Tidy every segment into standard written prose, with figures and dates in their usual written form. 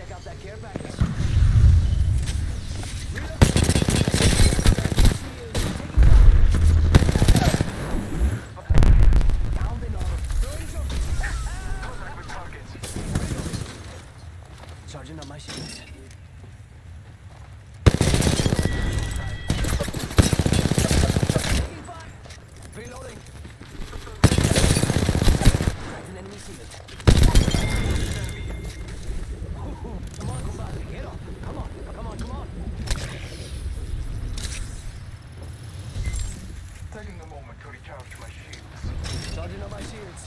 check out that care package. Charging up my shields. Reloading. Cracked an enemy shield. Come on, compadre, get up. Come on, come on, come on. Taking a moment to recharge my shields. Charging up my shields.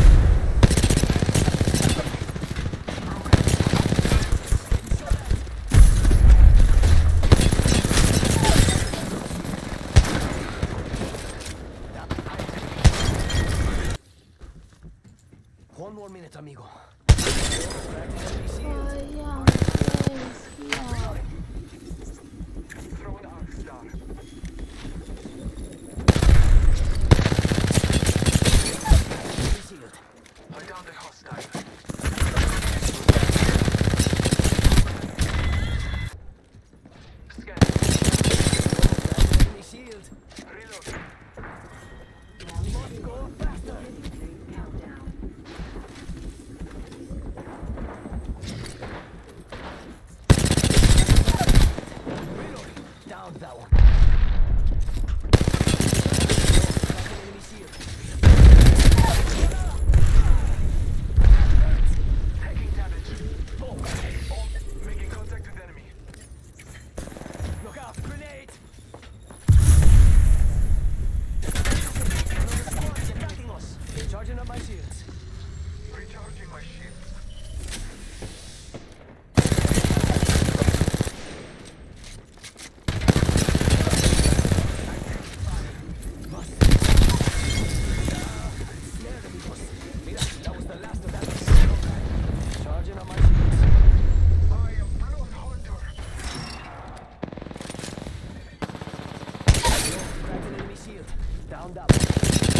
One more minute, amigo. Throw an arc star. Shield. I downed a hostile. Scan. Enemy shield. Reload. Must go faster. Reloading. Down that one. Enemy shield. Taking damage. Oh, making contact with enemy. Look out, grenade! Attacking us. Charging up my shields. Recharging my shields. Mira, that was the last of that. Charging up my shields. I am Blood Hunter. Cracked an enemy shield. Down that one.